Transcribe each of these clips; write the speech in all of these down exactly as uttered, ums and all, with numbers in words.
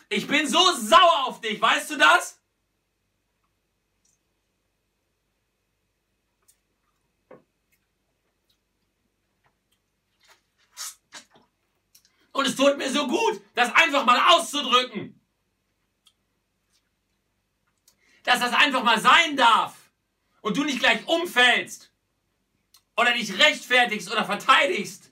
Ich bin so sauer auf dich, weißt du das? Und es tut mir so gut, das einfach mal auszudrücken. Dass das einfach mal sein darf. Und du nicht gleich umfällst. Oder dich rechtfertigst oder verteidigst.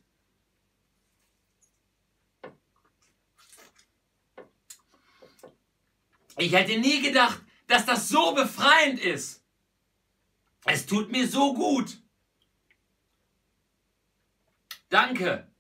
Ich hätte nie gedacht, dass das so befreiend ist. Es tut mir so gut. Danke.